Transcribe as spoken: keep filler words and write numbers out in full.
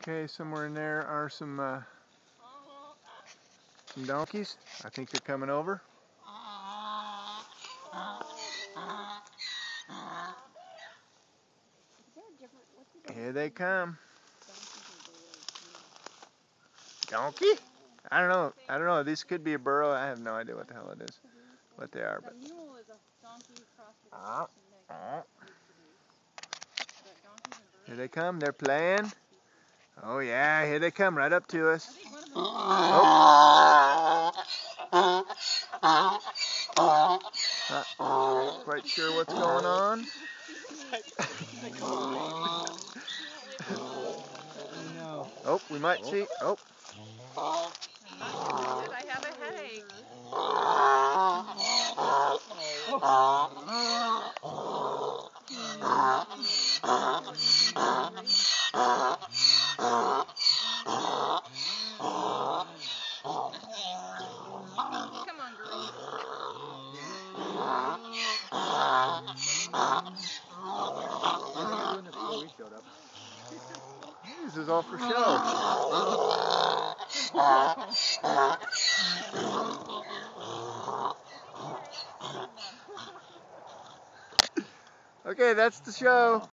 Okay, somewhere in there are some uh, some donkeys. I think they're coming over. Here they come. Donkey? I don't know. I don't know. This could be a burro. I have no idea what the hell it is. What they are, but. Uh, uh. Here they come. They're playing. Oh yeah, here they come right up to us. Oh. Not quite sure what's going on. Oh, we might see. Oh. I have a headache. Come on, girl. This is all for show. Okay, that's the show.